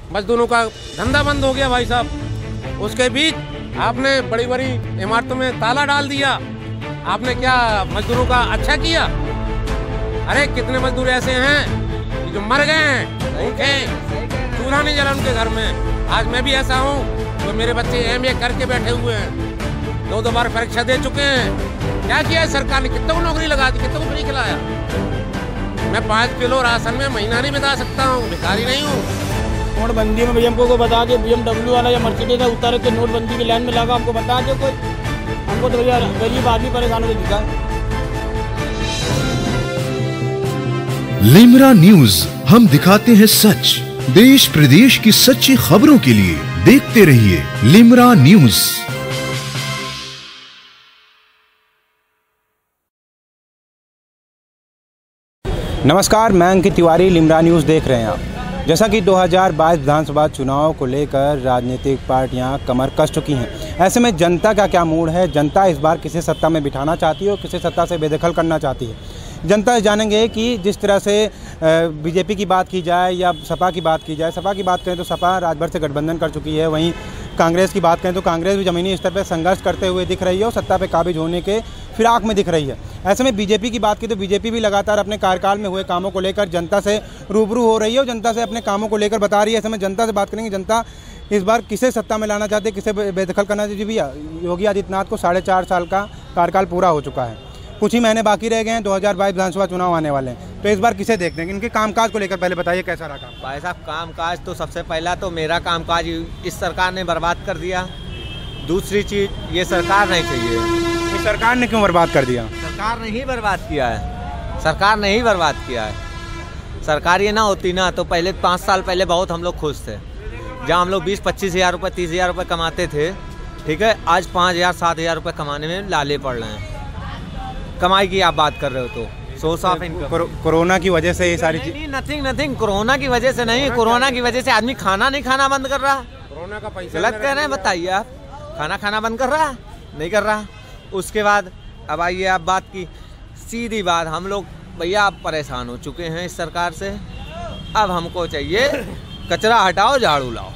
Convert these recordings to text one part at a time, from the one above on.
मजदूरों का धंधा बंद हो गया भाई साहब। उसके बीच आपने बड़ी बड़ी इमारतों में ताला डाल दिया। आपने क्या मजदूरों का अच्छा किया? अरे कितने मजदूर ऐसे हैं जो मर गए हैं भूखे, चूल्हा नहीं जला उनके घर में। आज मैं भी ऐसा हूँ, तो मेरे बच्चे MA करके बैठे हुए हैं, 2 बार परीक्षा दे चुके हैं। क्या किया है सरकार ने? कितनों को नौकरी लगा दी, कितनों को फ्री खिलाया। मैं 5 किलो राशन में महीना नहीं बिता सकता हूँ, भिखारी नहीं हूँ। नोटबंदी में भैया हमको बता के BMW वाला या मर्सिडीज का उतर के नोटबंदी की लाइन में लगा, हमको बता के कोई, हमको तो भैया गरीब आदमी परेशान हो दिखा है। लिमरा न्यूज, हम दिखाते हैं सच। देश प्रदेश की सच्ची खबरों के लिए देखते रहिए लिमरा न्यूज। नमस्कार, मैं अंकित तिवारी, लिमरा न्यूज़ देख रहे हैं आप। जैसा कि 2022 विधानसभा चुनाव को लेकर राजनीतिक पार्टियां कमर कस चुकी हैं। ऐसे में जनता का क्या मूड है? जनता इस बार किसे सत्ता में बिठाना चाहती है और किसे सत्ता से बेदखल करना चाहती है? जनता जानेंगे कि जिस तरह से बीजेपी की बात की जाए या सपा की बात की जाए। सपा की बात करें तो सपा राजभर से गठबंधन कर चुकी है। वहीं कांग्रेस की बात करें तो कांग्रेस भी ज़मीनी स्तर पर संघर्ष करते हुए दिख रही है और सत्ता पर काबिज होने के फिराक में दिख रही है। ऐसे में बीजेपी की बात की तो बीजेपी भी लगातार अपने कार्यकाल में हुए कामों को लेकर जनता से रूबरू हो रही है और जनता से अपने कामों को लेकर बता रही है। ऐसे में जनता से बात करेंगे, जनता इस बार किसे सत्ता में लाना चाहते हैं, किसे बेदखल करना चाहिए। भैया, योगी आदित्यनाथ को 4.5 साल का कार्यकाल पूरा हो चुका है, कुछ ही महीने बाकी रह गए हैं, 2022 विधानसभा चुनाव आने वाले हैं। तो इस बार किसे देखते हैं? इनके कामकाज को लेकर पहले बताइए कैसा रहा काम? भाई साहब, कामकाज तो सबसे पहला तो मेरा कामकाज इस सरकार ने बर्बाद कर दिया। दूसरी चीज़, ये सरकार नहीं चाहिए। इस सरकार ने क्यों बर्बाद कर दिया? सरकार ने ही बर्बाद किया है, सरकार ने ही बर्बाद किया है। सरकार ये ना होती ना तो पहले 5 साल पहले बहुत हम लोग खुश थे, जहाँ हम लोग 20-25 हज़ार रुपये 30 हज़ार रुपये कमाते थे। ठीक है, आज 5,000-7,000 रुपये कमाने में लाले पड़ रहे हैं। कमाई की आप बात कर रहे हो तो सोर्स ऑफ इनकम कोरोना की वजह से ये सारी चीज़? नथिंग कोरोना की वजह से नहीं। कोरोना की वजह से आदमी खाना नहीं खाना बंद कर रहा। कोरोना का पैसा गलत कह रहे हैं, बताइए आप। खाना बंद कर रहा? नहीं कर रहा। उसके बाद अब आइए आप बात की सीधी बात, हम लोग भैया आप परेशान हो चुके हैं इस सरकार से। अब हमको चाहिए कचरा हटाओ, झाड़ू लाओ।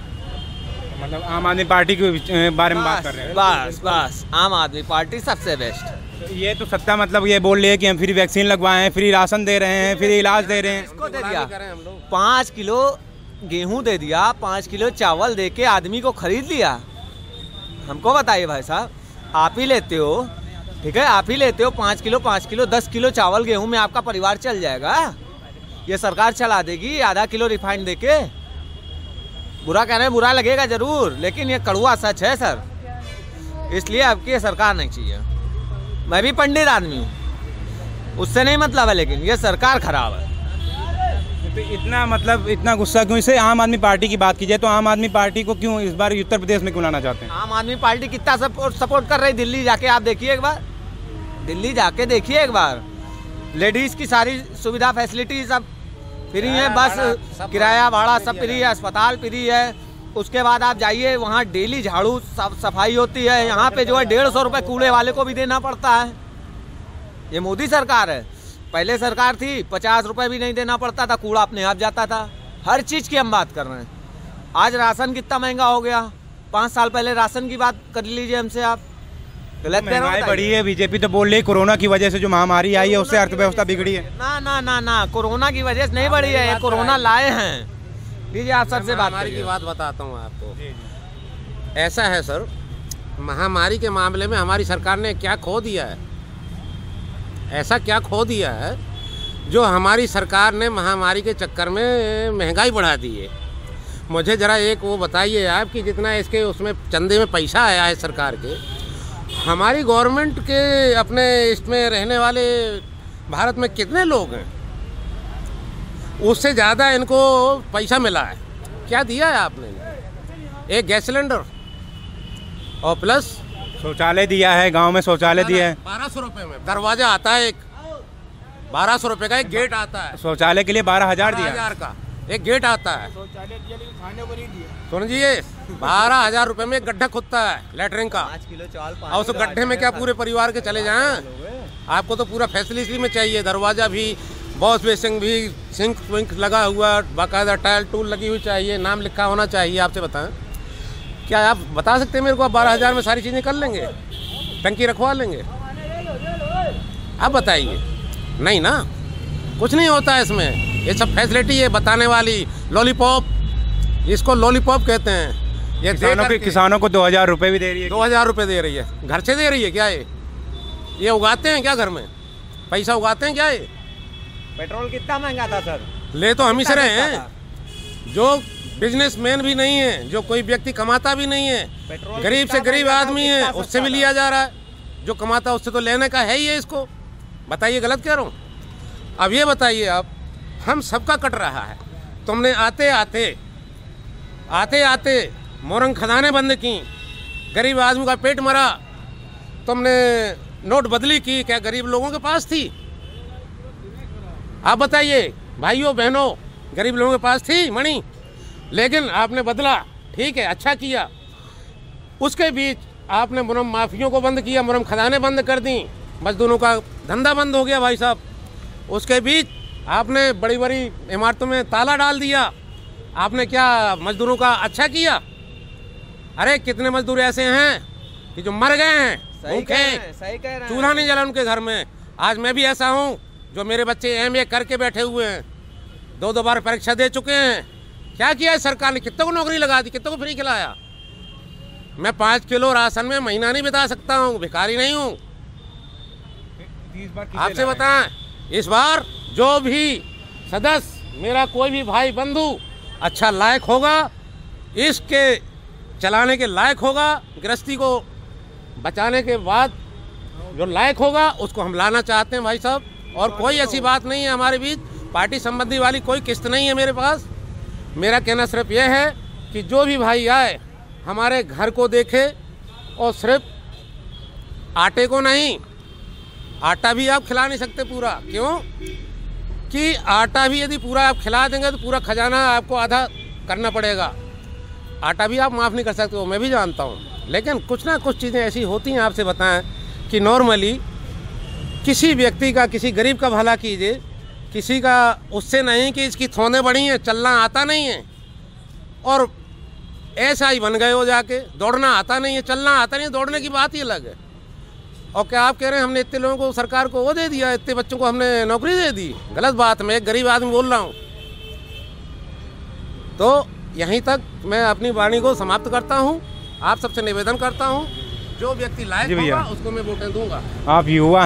मतलब आम आदमी पार्टी के बारे में बात कर रहे हैं? बस आम आदमी पार्टी सबसे बेस्ट। ये तो सत्ता मतलब ये बोल रही है कि हम फ्री वैक्सीन लगवाए हैं, फ्री राशन दे रहे हैं, फ्री इलाज दे रहे हैं। इसको दे दिया 5 किलो गेहूं दे दिया, 5 किलो चावल दे के आदमी को खरीद लिया। हमको बताइए भाई साहब, आप ही लेते हो, ठीक है, आप ही लेते हो 5 किलो 10 किलो चावल गेहूं में आपका परिवार चल जाएगा? ये सरकार चला देगी आधा किलो रिफाइंड देके? बुरा कह रहे हैं, बुरा लगेगा जरूर, लेकिन ये कड़वा सच है सर। इसलिए अब की ये सरकार नहीं चाहिए। मैं भी पंडित आदमी हूँ, उससे नहीं मतलब है, लेकिन ये सरकार खराब है। तो इतना गुस्सा क्यों? इसे आम आदमी पार्टी की बात की जाए तो आम आदमी पार्टी को क्यों इस बार उत्तर प्रदेश में क्यों लाना चाहते हैं? आम आदमी पार्टी कितना सपोर्ट कर रही है। दिल्ली जाके आप देखिए एक बार, दिल्ली जाके देखिए एक बार। लेडीज की सारी सुविधा फैसिलिटी सब फ्री है, बस किराया भाड़ा सब फ्री है, अस्पताल फ्री है। उसके बाद आप जाइए वहाँ डेली झाड़ू सफाई होती है। यहाँ पे जो है 150 रुपये कूड़े वाले को भी देना पड़ता है। ये मोदी सरकार है। पहले सरकार थी 50 रुपये भी नहीं देना पड़ता था, कूड़ा अपने आप जाता था। हर चीज़ की हम बात कर रहे हैं। आज राशन कितना महंगा हो गया। 5 साल पहले राशन की बात कर लीजिए हमसे आप। गलत महंगाई बढ़ी है। बीजेपी तो बोल रही कोरोना की वजह से जो महामारी आई है उससे अर्थव्यवस्था बिगड़ी है। ना, कोरोना की वजह से नहीं बढ़ी है, ये कोरोना लाए हैं। लीजिए आप सबसे महामारी की बात बताता हूँ आपको। ऐसा है सर, महामारी के मामले में हमारी सरकार ने क्या खो दिया है, ऐसा क्या खो दिया है जो हमारी सरकार ने महामारी के चक्कर में महंगाई बढ़ा दी है। मुझे ज़रा एक वो बताइए आप कि जितना इसके उसमें चंदे में पैसा आया है सरकार के, हमारी गवर्नमेंट के अपने इसमें रहने वाले भारत में कितने लोग हैं, उससे ज़्यादा इनको पैसा मिला है। क्या दिया है आपने? एक गैस सिलेंडर और प्लस शौचालय दिया है, गांव में शौचालय दिया है। 1200 रुपये में दरवाजा आता है, एक 1200 रुपये का एक गेट आता है। शौचालय के लिए 12,000 दिया, 12,000 का एक गेट आता है। शौचालय दिया लेकिन खाने को नहीं दिया। सुनिए, 12,000 रुपये में एक गड्ढा खुदता है लैटरिन का। 5 किलो चावल और उस गड्ढे में क्या पूरे परिवार के चले जाएं? आपको तो पूरा फैसिलिटी में चाहिए, दरवाजा भी, वॉश बेसिन भी सिंक विंक लगा हुआ, बाकायदा टाइल टूल लगी हुई चाहिए, नाम लिखा होना चाहिए। आपसे बताएं, क्या आप बता सकते हैं मेरे को आप 12,000 में सारी चीज़ें कर लेंगे, टंकी रखवा लेंगे? आप बताइए। नहीं ना, कुछ नहीं होता है इसमें। ये सब फैसिलिटी है बताने वाली, लॉलीपॉप, इसको लॉलीपॉप कहते हैं। ये किसानों को 2,000 रुपये भी दे रही है। 2,000 रुपये दे रही है, घर से दे रही है क्या? ये उगाते हैं क्या घर में? पैसा उगाते हैं क्या? ये पेट्रोल कितना महंगा था सर? ले तो हम ही से रहे हैं। जो बिजनेसमैन भी नहीं है, जो कोई व्यक्ति कमाता भी नहीं है, गरीब से गरीब आदमी है, उससे भी लिया जा रहा है। जो कमाता उससे तो लेने का है ही है। इसको बताइए, गलत कह रहा हूँ? अब ये बताइए आप, हम सबका कट रहा है। तुमने आते आते मोरंग खदानें बंद की, गरीब आदमी का पेट मरा। तुमने नोट बदली की, क्या गरीब लोगों के पास थी? आप बताइए भाइयों बहनों, गरीब लोगों के पास थी मणि? लेकिन आपने बदला, ठीक है, अच्छा किया। उसके बीच आपने मुरम माफियों को बंद किया, मुरम खदानें बंद कर दी, मजदूरों का धंधा बंद हो गया भाई साहब। उसके बीच आपने बड़ी बड़ी इमारतों में ताला डाल दिया। आपने क्या मजदूरों का अच्छा किया? अरे कितने मजदूर ऐसे हैं कि जो मर गए हैं भूखे, चूल्हा नहीं जला उनके घर में। आज मैं भी ऐसा हूँ, जो मेरे बच्चे MA करके बैठे हुए हैं, 2 बार परीक्षा दे चुके हैं। क्या किया है सरकार ने? कितनों को नौकरी लगा दी, कितनों को फ्री खिलाया। मैं 5 किलो राशन में महीना नहीं बिता सकता हूँ, भिखारी नहीं हूँ। आपसे बताएं, इस बार जो भी सदस्य, मेरा कोई भी भाई बंधु अच्छा लायक होगा, इसके चलाने के लायक होगा, गृहस्थी को बचाने के बाद जो लायक होगा, उसको हम लाना चाहते हैं भाई साहब। और कोई ऐसी बात नहीं है हमारे बीच, पार्टी संबंधी वाली कोई किस्त नहीं है मेरे पास। मेरा कहना सिर्फ यह है कि जो भी भाई आए, हमारे घर को देखे, और सिर्फ आटे को नहीं, आटा भी आप खिला नहीं सकते पूरा। क्यों? कि आटा भी यदि पूरा आप खिला देंगे तो पूरा खजाना आपको आधा करना पड़ेगा। आटा भी आप माफ़ नहीं कर सकते हो, मैं भी जानता हूँ। लेकिन कुछ ना कुछ चीज़ें ऐसी होती हैं, आपसे बताएं, कि नॉर्मली किसी व्यक्ति का, किसी गरीब का भला कीजिए, किसी का उससे नहीं कि इसकी थोने बड़ी हैं, चलना आता नहीं है, और ऐसा ही बन गए हो जाके, दौड़ना आता नहीं है, चलना आता नहीं है, दौड़ने की बात ही अलग है। और क्या आप कह रहे हैं हमने इतने लोगों को, सरकार को वो दे दिया, इतने बच्चों को हमने नौकरी दे दी? गलत बात। मैं एक गरीब आदमी बोल रहा हूँ। तो यहीं तक मैं अपनी वाणी को समाप्त करता हूँ। आप सबसे निवेदन करता हूँ, जो व्यक्ति लायक होगा उसको मैं वोटें दूंगा। आप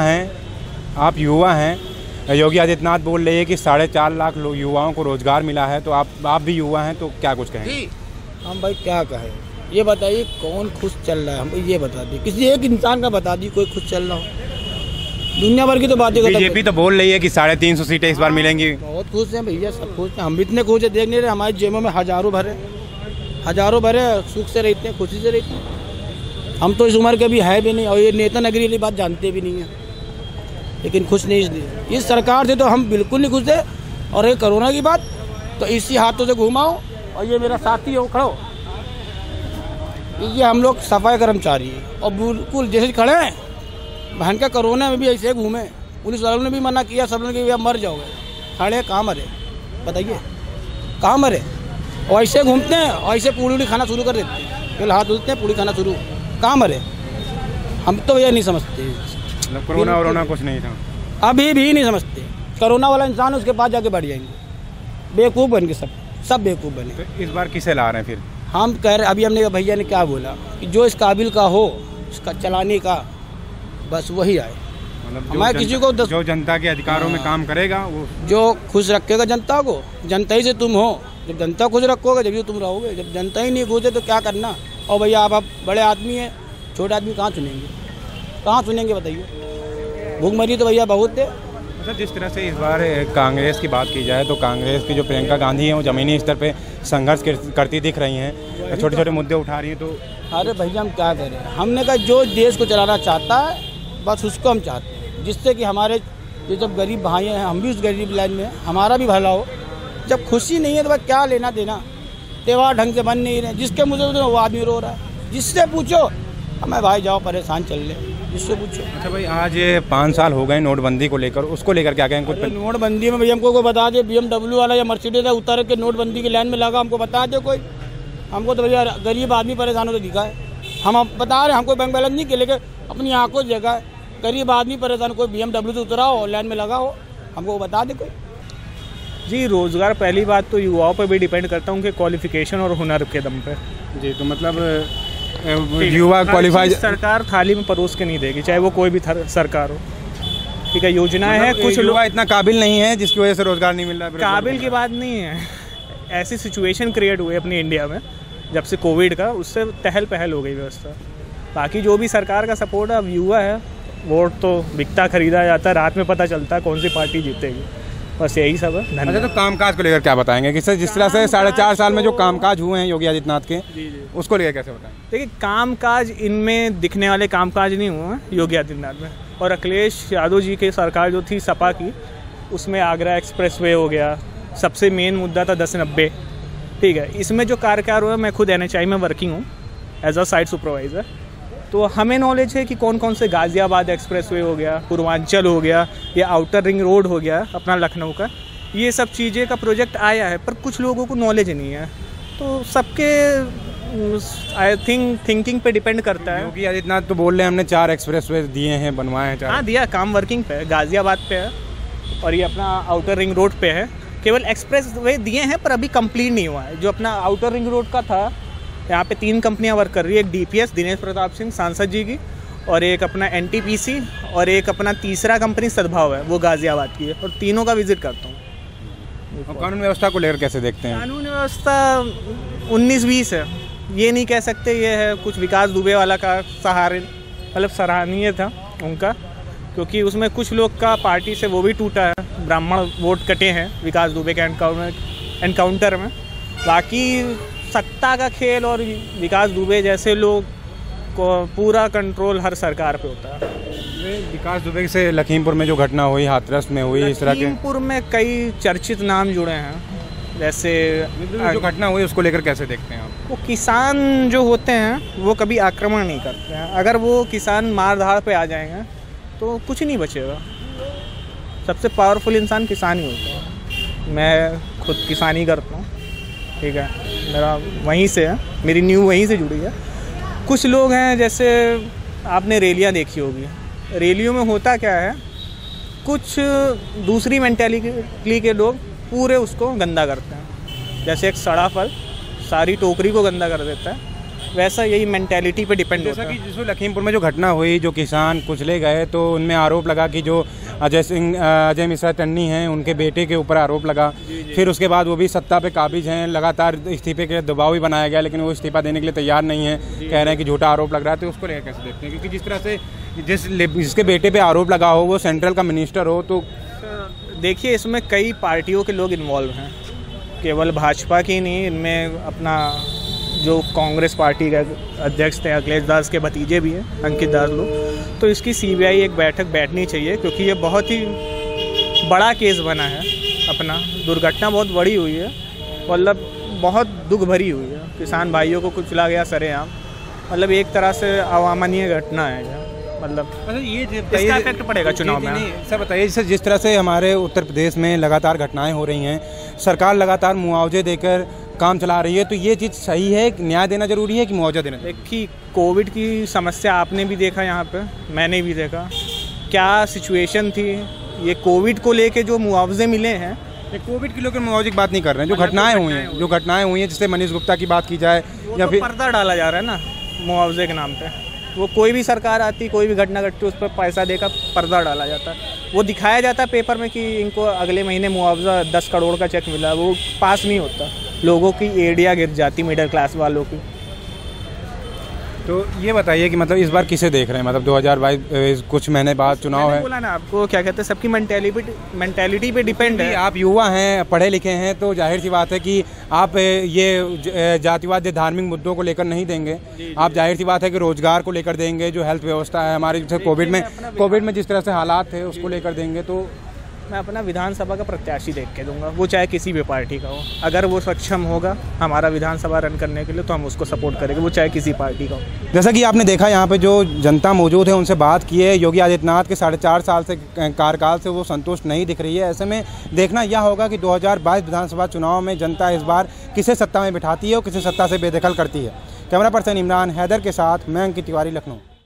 युवा हैं, योगी आदित्यनाथ बोल रहे हैं कि 4.5 लाख युवाओं को रोजगार मिला है, तो आप भी युवा हैं, तो क्या कुछ कहें? हम भाई क्या कहें, ये बताइए कौन खुश चल रहा है? हमको ये बता दी, किसी एक इंसान का बता दी कोई खुश चल रहा हो। दुनिया भर की तो बातें करते। बीजेपी तो बोल रही है कि 350 सीटें इस बार मिलेंगी। बहुत खुश हैं भैया, सब खुश हैं। हम भी इतने खुश हैं, देख नहीं रहे, हमारी जेबों में हजारों भरे सुख से रहते हैं, खुशी से रहते हैं। हम तो इस उम्र के भी है भी नहीं, और ये नेता नगरी वाली बात जानते भी नहीं है, लेकिन खुश नहीं इसलिए। इस सरकार से तो हम बिल्कुल नहीं खुश थे। और ये कोरोना की बात तो इसी हाथों से घुमाओ, और ये मेरा साथी हो खड़ो, ये हम लोग सफाई कर्मचारी है, और बिल्कुल जैसे खड़े हैं, बहन का कोरोना में भी ऐसे घूमे, पुलिस वालों ने भी मना किया, सब लोगों ने कि मर जाओगे, खड़े कहाँ मरे? बताइए कहाँ मरे? और ऐसे घूमते हैं, और ऐसे पूड़ी खाना शुरू कर देते हैं, फिर हाथ धुलते हैं, पूड़ी खाना शुरू, कहाँ मरे? हम तो ये नहीं समझते। कोरोना वरोना कुछ नहीं था, अभी भी नहीं समझते। कोरोना वाला इंसान उसके पास जाके बढ़ जाएंगे, बेवकूफ़ बन के, सब बेवकूफ़ बने। तो इस बार किसे ला रहे हैं फिर? हम कह रहे, अभी हमने भैया ने क्या बोला कि जो इस काबिल का हो, इसका चलाने का, बस वही आए। मतलब हमारे किसी को जो जनता के अधिकारों में काम करेगा, वो जो खुश रखेगा जनता को, जनता ही से तुम हो। जब जनता खुश रखोगे जब तुम रहोगे, जब जनता ही नहीं खुश है तो क्या करना? और भैया आप बड़े आदमी हैं, छोटे आदमी कहाँ सुनेंगे बताइए? भूखमरी तो भैया बहुत है। अच्छा, जिस तरह से इस बार कांग्रेस की बात की जाए, तो कांग्रेस की जो प्रियंका गांधी हैं, वो ज़मीनी स्तर पे संघर्ष करती दिख रही हैं, छोटे छोटे मुद्दे उठा रही हैं। तो अरे भैया हम क्या करें? हमने कहा जो देश को चलाना चाहता है, बस उसको हम चाहते हैं, जिससे कि हमारे ये जब गरीब भाई हैं, हम भी उस गरीब लाइन में, हमारा भी भला हो। जब खुशी नहीं है तो क्या लेना देना? त्यौहार ढंग से बन नहीं रहे, जिसके मुझे वो आदमी रो रहा है, जिससे पूछो हमें भाई जाओ परेशान चल ले। जिससे पूछो। अच्छा भाई, आज ये 5 साल हो गए नोटबंदी को लेकर, उसको लेकर क्या कहें कुछ? नोटबंदी में भैया हमको कोई बता दे, BMW वाला या मर्सिडीज उतर के नोटबंदी की लाइन में लगा, हमको बता दे कोई। हमको तो भैया गरीब आदमी परेशान हो तो दिखा है, हम बता रहे हमको बैंक बैलेंस नहीं के लेकर अपनी आंखों से जगह है। गरीब आदमी परेशान, कोई BMW से उतरा हो, लाइन में लगा हो, हमको बता दे कोई। जी, रोज़गार पहली बात तो युवाओं पर भी डिपेंड करता है, उनके क्वालिफिकेशन और हुनर के दम पे। जी, तो मतलब युवा क्वालिफाई सरकार थाली में परोस के नहीं देगी, चाहे वो कोई भी सरकार हो। ठीक है, योजनाएं हैं, कुछ युवा लोग इतना काबिल नहीं है जिसकी वजह से रोजगार नहीं मिल रहा है। काबिल की बात नहीं है, ऐसी सिचुएशन क्रिएट हुई अपनी इंडिया में जब से कोविड का, उससे टहल पहल हो गई व्यवस्था। बाकी जो भी सरकार का सपोर्ट है, अब युवा है, वोट तो बिकता खरीदा जाता है, रात में पता चलता है कौन सी पार्टी जीतेगी, बस यही सब है। अच्छा, तो कामकाज को लेकर क्या बताएंगे कि सर जिस तरह से 4.5 साल में जो कामकाज हुए हैं योगी आदित्यनाथ के, उसको लेकर कैसे बताएं? देखिए, कामकाज इनमें दिखने वाले कामकाज नहीं हुए हैं योगी आदित्यनाथ में। और अखिलेश यादव जी की सरकार जो थी सपा की, उसमें आगरा एक्सप्रेसवे हो गया, सबसे मेन मुद्दा था 1090। ठीक है, इसमें जो कार्यकाल हुआ, मैं खुद NHI में वर्किंग हूँ एज अ साइट सुपरवाइज़र, तो हमें नॉलेज है कि कौन कौन से गाज़ियाबाद एक्सप्रेसवे हो गया, पूर्वांचल हो गया, या आउटर रिंग रोड हो गया अपना लखनऊ का, ये सब चीज़ें का प्रोजेक्ट आया है, पर कुछ लोगों को नॉलेज नहीं है। तो सबके आई थिंकिंग पे डिपेंड करता है। योगी आदित्यनाथ तो बोल रहे हैं हमने 4 एक्सप्रेसवे दिए हैं, बनवाए हैं 4। हाँ, दिया, काम वर्किंग पे है, गाज़ियाबाद पे है और ये अपना आउटर रिंग रोड पे है। केवल एक्सप्रेस वे दिए हैं पर अभी कंप्लीट नहीं हुआ है। जो अपना आउटर रिंग रोड का था, यहाँ पे 3 कंपनियाँ वर्क कर रही है, एक DPS दिनेश प्रताप सिंह सांसद जी की, और एक अपना NTPC, और एक अपना तीसरा कंपनी सद्भाव है, वो गाज़ियाबाद की है, और तीनों का विजिट करता हूँ। और कानून व्यवस्था को लेकर कैसे देखते हैं? कानून व्यवस्था 19-20 है, ये नहीं कह सकते ये है। कुछ विकास दुबे वाला का मतलब सराहनीय था उनका, क्योंकि उसमें कुछ लोग का पार्टी से वो भी टूटा है, ब्राह्मण वोट कटे हैं विकास दुबे के एनकाउंटर में। बाकी सत्ता का खेल और विकास दुबे जैसे लोग को पूरा कंट्रोल हर सरकार पे होता है। विकास दुबे से लखीमपुर में जो घटना हुई, हाथरस में हुई, इस तरह के लखीमपुर में कई चर्चित नाम जुड़े हैं। जैसे जो घटना हुई उसको लेकर कैसे देखते हैं आप? वो किसान जो होते हैं वो कभी आक्रमण नहीं करते हैं। अगर वो किसान मार धाड़ पे आ जाएंगे तो कुछ नहीं बचेगा। सबसे पावरफुल इंसान किसान ही होता है। मैं खुद किसानी करता हूँ, ठीक है, मेरा वहीं से है, मेरी न्यू वहीं से जुड़ी है। कुछ लोग हैं, जैसे आपने रैलियाँ देखी होगी, रैलियों में होता क्या है, कुछ दूसरी मेंटालिटी के लोग पूरे उसको गंदा करते हैं। जैसे एक सड़ा फल सारी टोकरी को गंदा कर देता है, वैसा यही मेंटालिटी पे डिपेंड होता है। जैसा कि जिसमें लखीमपुर में जो घटना हुई, जो किसान कुचले गए, तो उनमें आरोप लगा कि जो अजय मिश्रा टन्नी हैं, उनके बेटे के ऊपर आरोप लगा। फिर उसके बाद वो भी सत्ता पे काबिज हैं, लगातार इस्तीफे के दबाव भी बनाया गया, लेकिन वो इस्तीफा देने के लिए तैयार नहीं है, कह रहे हैं कि झूठा आरोप लग रहा है। तो उसको लेकर कैसे देखते हैं? क्योंकि जिस तरह से जिसके बेटे पे आरोप लगा हो वो सेंट्रल का मिनिस्टर हो, तो देखिए इसमें कई पार्टियों के लोग इन्वॉल्व हैं, केवल भाजपा की नहीं, इनमें अपना जो कांग्रेस पार्टी का अध्यक्ष थे अखिलेश दास के भतीजे भी हैं, अंकित दास लोग। तो इसकी CBI एक बैठक बैठनी चाहिए, क्योंकि ये बहुत ही बड़ा केस बना है। अपना दुर्घटना बहुत बड़ी हुई है, मतलब बहुत दुख भरी हुई है। किसान भाइयों को कुचला गया सरेआम, मतलब एक तरह से अवामानीय घटना है ये। मतलब ये इसका इफेक्ट पड़ेगा चुनाव में। सर बताइए, जैसे जिस तरह से हमारे उत्तर प्रदेश में लगातार घटनाएं हो रही हैं, सरकार लगातार मुआवजे देकर काम चला रही है, तो ये चीज़ सही है? न्याय देना जरूरी है कि मुआवजा देना? देखिए, कोविड की समस्या आपने भी देखा, यहाँ पे मैंने भी देखा क्या सिचुएशन थी। ये कोविड को लेके जो मुआवजे मिले हैं, कोविड के लोग मुआवजे की बात नहीं कर रहे हैं, जो घटनाएं हुई हैं, जैसे मनीष गुप्ता की बात की जाए, या फिर पर्दा डाला जा रहा है ना मुआवजे के नाम पे। वो कोई भी सरकार आती, कोई भी घटना घटती, उस पर पैसा देकर पर्दा डाला जाता है। वो दिखाया जाता है पेपर में कि इनको अगले महीने मुआवजा 10 करोड़ का चेक मिला, वो पास नहीं होता। लोगों की एड़ियाँ गिर जाती, मिडिल क्लास वालों की। तो ये बताइए कि मतलब इस बार किसे देख रहे हैं? मतलब 2022 कुछ महीने बाद चुनाव है, बोला ना आपको, क्या कहते हैं, सबकी मेंटेलिटी पे डिपेंड है। आप युवा हैं, पढ़े लिखे हैं, तो जाहिर सी बात है कि आप ये जातिवाद धार्मिक मुद्दों को लेकर नहीं देंगे। आप जाहिर सी बात है कि रोजगार को लेकर देंगे, जो हेल्थ व्यवस्था है हमारी, जैसे कोविड में जिस तरह से हालात थे उसको लेकर देंगे। तो मैं अपना विधानसभा का प्रत्याशी देख के दूंगा, वो चाहे किसी भी पार्टी का हो। अगर वो सक्षम होगा हमारा विधानसभा रन करने के लिए तो हम उसको सपोर्ट करेंगे, वो चाहे किसी पार्टी का हो। जैसा कि आपने देखा यहाँ पे जो जनता मौजूद है उनसे बात की है, योगी आदित्यनाथ के 4.5 साल से कार्यकाल से वो संतुष्ट नहीं दिख रही है। ऐसे में देखना यह होगा कि 2022 विधानसभा चुनाव में जनता इस बार किसे सत्ता में बिठाती है और किसे सत्ता से बेदखल करती है। कैमरा पर्सन इमरान हैदर के साथ मैं अंकित तिवारी, लखनऊ।